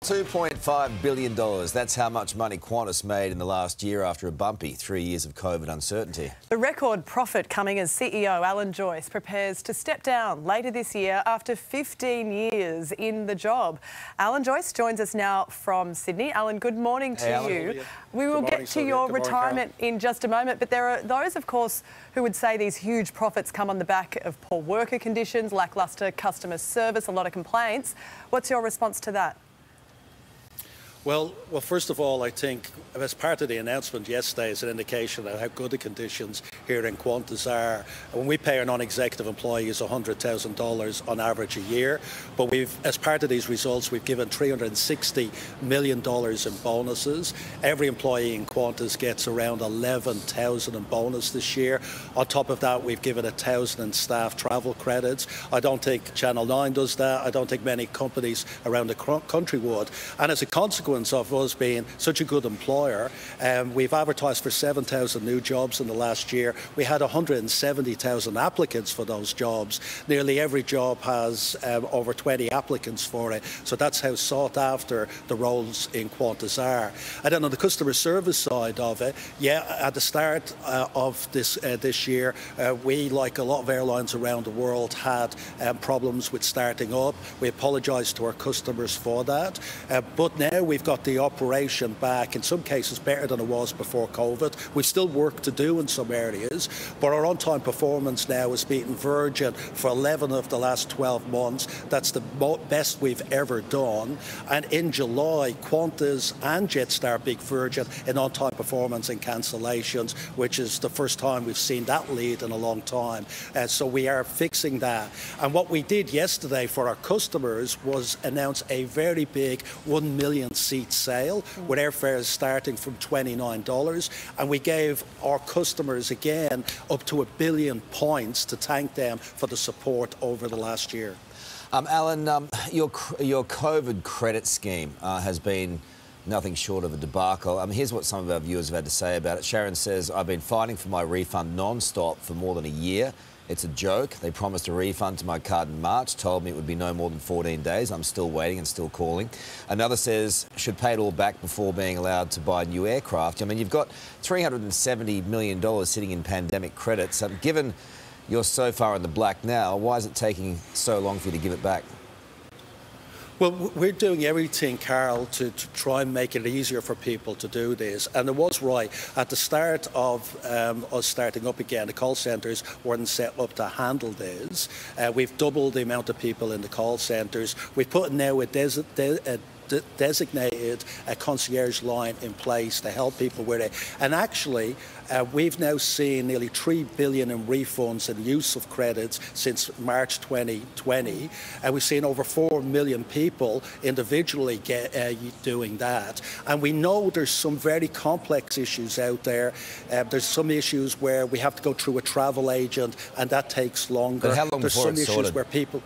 $2.5 billion. That's how much money Qantas made in the last year after a bumpy 3 years of COVID uncertainty. The record profit coming as CEO Alan Joyce prepares to step down later this year after 15 years in the job. Alan Joyce joins us now from Sydney. Alan, good morning to you. We will get to your retirement in just a moment, but there are those, of course, who would say these huge profits come on the back of poor worker conditions, lacklustre customer service, a lot of complaints. What's your response to that? Well, first of all, I think as part of the announcement yesterday is an indication of how good the conditions here in Qantas are. When we pay our non-executive employees $100,000 on average a year, but as part of these results, we've given $360 million in bonuses. Every employee in Qantas gets around $11,000 in bonus this year. On top of that, we've given 1,000 in staff travel credits. I don't think Channel 9 does that. I don't think many companies around the country would. And as a consequence of us being such a good employer, we've advertised for 7,000 new jobs in the last year. We had 170,000 applicants for those jobs. Nearly every job has over 20 applicants for it. So that's how sought after the roles in Qantas are. And then on the customer service side of it, at the start of this year, we, like a lot of airlines around the world, had problems with starting up. We apologise to our customers for that. But now we've got the operation back, in some cases better than it was before COVID. We've still work to do in some areas, but our on-time performance now is beating Virgin for 11 of the last 12 months. That's the best we've ever done. And in July, Qantas and Jetstar beat Virgin in on-time performance and cancellations, which is the first time we've seen that lead in a long time. So we are fixing that. And what we did yesterday for our customers was announce a very big 1 million seat sale with airfares starting from $29, and we gave our customers again up to 1 billion points to thank them for the support over the last year. Alan, your COVID credit scheme has been nothing short of a debacle. Here's what some of our viewers have had to say about it. Sharon says, I've been fighting for my refund non-stop for more than a year. It's a joke. They promised a refund to my card in March, told me it would be no more than 14 days. I'm still waiting and still calling. Another says, should pay it all back before being allowed to buy new aircraft. You've got $370 million sitting in pandemic credits. Given you're so far in the black now, why is it taking so long for you to give it back? Well, we're doing everything, Carl, to try and make it easier for people to do this. And it was right. At the start of us starting up again, the call centres weren't set up to handle this. We've doubled the amount of people in the call centres. We've put now a designated concierge line in place to help people with it. And actually, we've now seen nearly $3 billion in refunds and use of credits since March 2020. And we've seen over 4 million people individually doing that. And we know there's some very complex issues out there. There's some issues where we have to go through a travel agent, and that takes longer. But how long there's before some it's issues sorted? where people...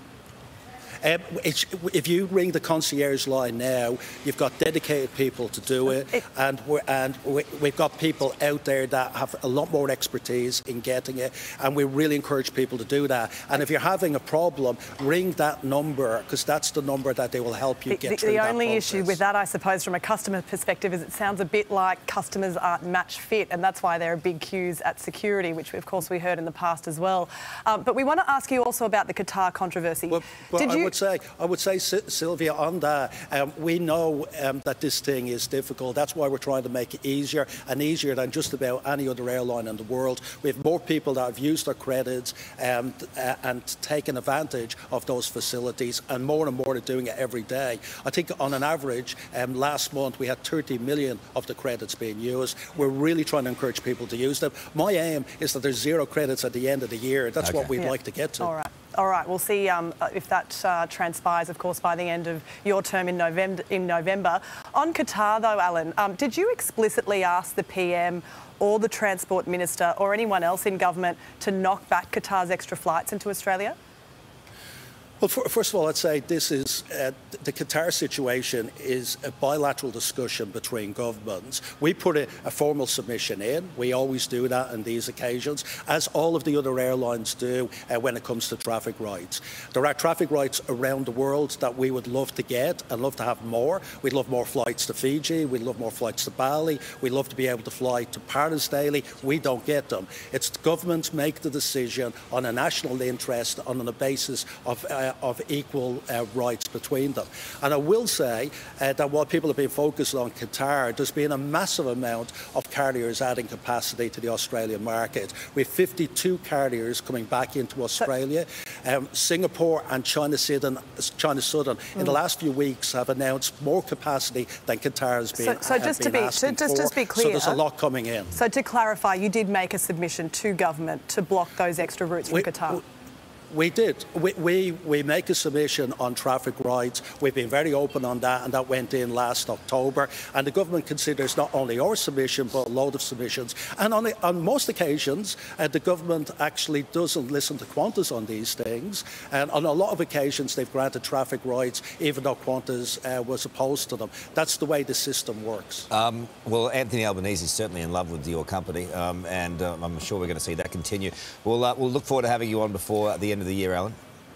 if you ring the concierge line now, you've got dedicated people to do it, and we've got people out there that have a lot more expertise in getting it, and we really encourage people to do that. And if you're having a problem, ring that number, because that's the number that they will help you get through that process. The only issue with that, I suppose, from a customer perspective, is it sounds a bit like customers aren't match fit, and that's why there are big queues at security, which of course we heard in the past as well. But we want to ask you also about the Qatar controversy. I would say, Sylvia, on that, we know that this thing is difficult. That's why we're trying to make it easier and easier than just about any other airline in the world. We have more people that have used their credits and taken advantage of those facilities, and more are doing it every day. I think on an average, last month we had 30 million of the credits being used. We're really trying to encourage people to use them. My aim is that there's 0 credits at the end of the year. That's what we'd like to get to. All right. We'll see if that transpires, of course, by the end of your term in November. On Qatar, though, Alan, did you explicitly ask the PM or the Transport Minister or anyone else in government to knock back Qatar's extra flights into Australia? Well, first of all, I'd say this is the Qatar situation is a bilateral discussion between governments. We put a formal submission in. We always do that on these occasions, as all of the other airlines do when it comes to traffic rights. There are traffic rights around the world that we would love to get and love to have more. We'd love more flights to Fiji. We'd love more flights to Bali. We'd love to be able to fly to Paris daily. We don't get them. It's governments make the decision on a national interest on the basis of equal rights between them. And I will say that while people have been focused on Qatar, there's been a massive amount of carriers adding capacity to the Australian market. We have 52 carriers coming back into Australia. Singapore and China Southern in the last few weeks have announced more capacity than Qatar has been. So just to be clear, so there's a lot coming in. So to clarify, you did make a submission to government to block those extra routes from Qatar. We did. We make a submission on traffic rights. We've been very open on that, and that went in last October. And the government considers not only our submission, but a load of submissions. And on most occasions, the government actually doesn't listen to Qantas on these things. And on a lot of occasions, they've granted traffic rights, even though Qantas was opposed to them. That's the way the system works. Well, Anthony Albanese is certainly in love with your company, and I'm sure we're going to see that continue. We'll look forward to having you on before the end of the year, Alan.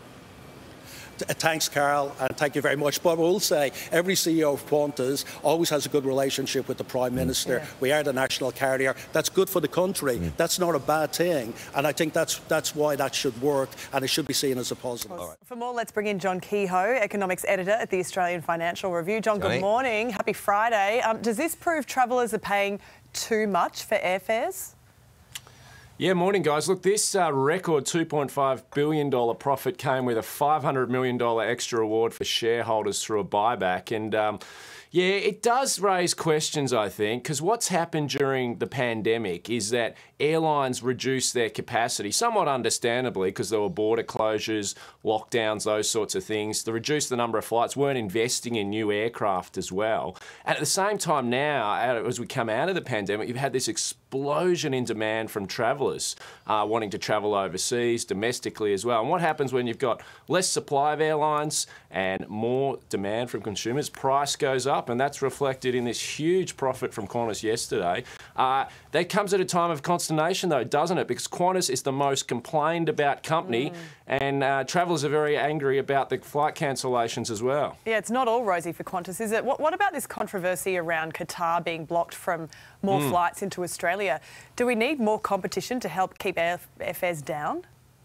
Thanks, Carl, and thank you very much. But I will say, every CEO of Qantas always has a good relationship with the Prime Minister. Yeah. We are the national carrier. That's good for the country. That's not a bad thing. And I think that's why that should work, and it should be seen as a positive. Right. For more, let's bring in John Kehoe, economics editor at the Australian Financial Review. John, good morning. Happy Friday. Does this prove travellers are paying too much for airfares? Yeah, morning, guys. Look, this record $2.5 billion profit came with a $500 million extra reward for shareholders through a buyback. And yeah, it does raise questions, I think, because what's happened during the pandemic is that airlines reduced their capacity, somewhat understandably, because there were border closures, lockdowns, those sorts of things. They reduced the number of flights, weren't investing in new aircraft as well. And at the same time now, as we come out of the pandemic, you've had this explosion in demand from travellers wanting to travel overseas, domestically as well. And what happens when you've got less supply of airlines and more demand from consumers? Price goes up, and that's reflected in this huge profit from Qantas yesterday. That comes at a time of consternation, though, doesn't it? Because Qantas is the most complained about company, and travellers are very angry about the flight cancellations as well. Yeah, it's not all rosy for Qantas, is it? What about this controversy around Qatar being blocked from more flights into Australia? Do we need more competition to help keep airfares down?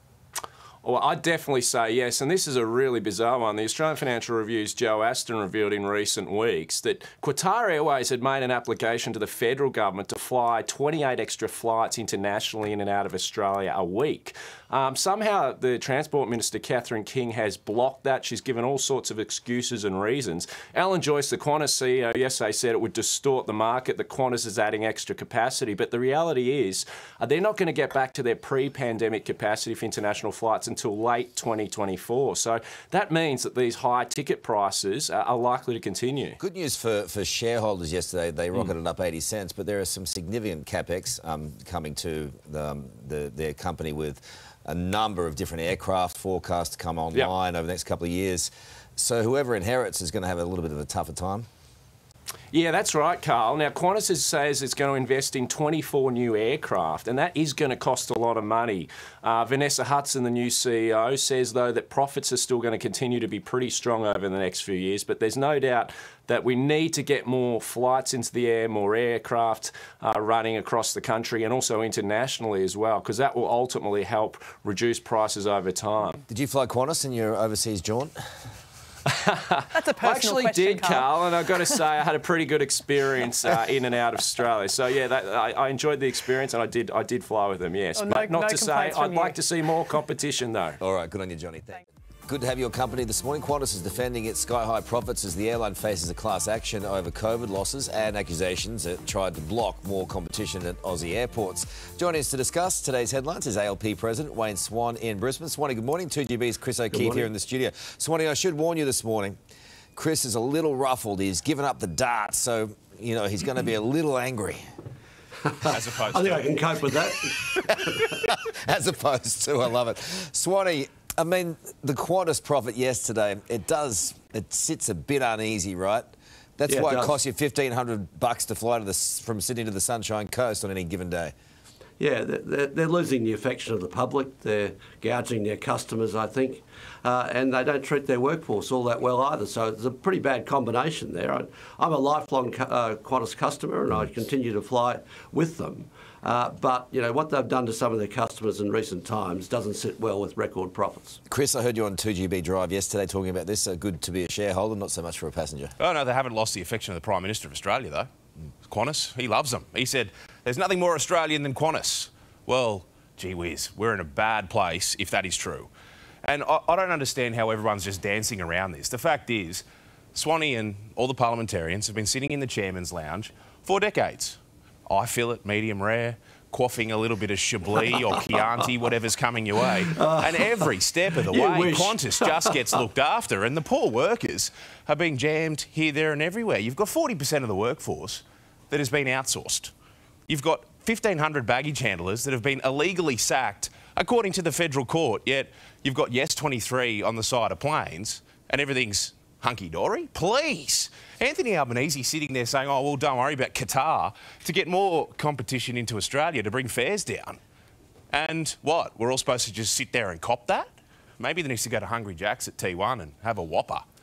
Well, I'd definitely say yes, and this is a really bizarre one. The Australian Financial Review's Joe Aston revealed in recent weeks that Qatar Airways had made an application to the federal government to fly 28 extra flights internationally in and out of Australia a week. Somehow the Transport Minister, Catherine King, has blocked that. She's given all sorts of excuses and reasons. Alan Joyce, the Qantas CEO, yesterday said it would distort the market, that Qantas is adding extra capacity. But the reality is they're not going to get back to their pre-pandemic capacity for international flights until late 2024. So that means that these high ticket prices are likely to continue. Good news for shareholders yesterday. They rocketed up 80 cents, but there are some significant capex coming to their company, with a number of different aircraft forecast to come online over the next couple of years. So whoever inherits is going to have a little bit of a tougher time. Yeah, that's right, Carl. Now, Qantas says it's going to invest in 24 new aircraft, and that is going to cost a lot of money. Vanessa Hudson, the new CEO, says, though, that profits are still going to continue to be pretty strong over the next few years, but there's no doubt that we need to get more flights into the air, more aircraft running across the country and also internationally as well, because that will ultimately help reduce prices over time. Did you fly Qantas in your overseas jaunt? That's a personal question, I actually did, Carl, and I've got to say I had a pretty good experience in and out of Australia. So yeah, I enjoyed the experience, and I did fly with them. Yes, but not to say I'd like to see more competition though. All right, good on you, Johnny. Thanks. Good to have your company this morning. Qantas is defending its sky-high profits as the airline faces a class action over COVID losses and accusations it tried to block more competition at Aussie airports. Joining us to discuss today's headlines is ALP President Wayne Swan in Brisbane. Swanee, good morning. 2GB's Chris O'Keefe here in the studio. Swanee, I should warn you this morning, Chris is a little ruffled. He's given up the dart, so, you know, he's going to be a little angry. As opposed to... I think I can cope with that. As opposed to, I love it. Swanee, I mean, the Qantas profit yesterday, it sits a bit uneasy, right? That's why it costs you $1,500 to fly from Sydney to the Sunshine Coast on any given day. Yeah, they're losing the affection of the public. They're gouging their customers, I think, and they don't treat their workforce all that well either. So it's a pretty bad combination there. I'm a lifelong Qantas customer, and I continue to fly with them. But you know what they've done to some of their customers in recent times doesn't sit well with record profits. Chris, I heard you on 2GB Drive yesterday talking about this. Good to be a shareholder, not so much for a passenger. Oh no, they haven't lost the affection of the Prime Minister of Australia though. Qantas, he loves them. He said, there's nothing more Australian than Qantas. Well, gee whiz, we're in a bad place if that is true. And I don't understand how everyone's just dancing around this. The fact is, Swanee and all the parliamentarians have been sitting in the chairman's lounge for decades. I feel it, medium rare, quaffing a little bit of Chablis or Chianti, whatever's coming your way. And every step of the way, Qantas just gets looked after, and the poor workers are being jammed here, there and everywhere. You've got 40% of the workforce that has been outsourced. You've got 1,500 baggage handlers that have been illegally sacked, according to the federal court, yet you've got Yes 23 on the side of planes, and everything's hunky-dory? Please! Anthony Albanese sitting there saying, oh, well, don't worry about Qatar, to get more competition into Australia to bring fares down. And what? We're all supposed to just sit there and cop that? Maybe they need to go to Hungry Jack's at T1 and have a Whopper.